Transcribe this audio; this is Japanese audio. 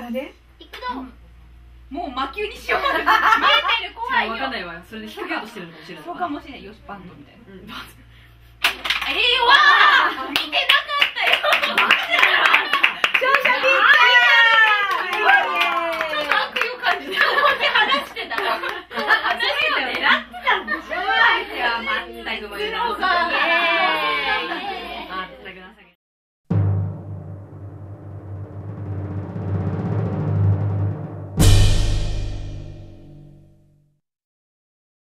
で行くぞ。 もう魔球にしよう。見えてる、怖いよ。わかんないわ。それで引っ掛けようとしてるのかもしれない。そうかもしれない。よし、バンドみたいな。わー、見てなかったよ。 勝者ピッちょっと悪意を感じて、話してた。話してたよ。狙ってたんでしょ。いや、待ったいと思います。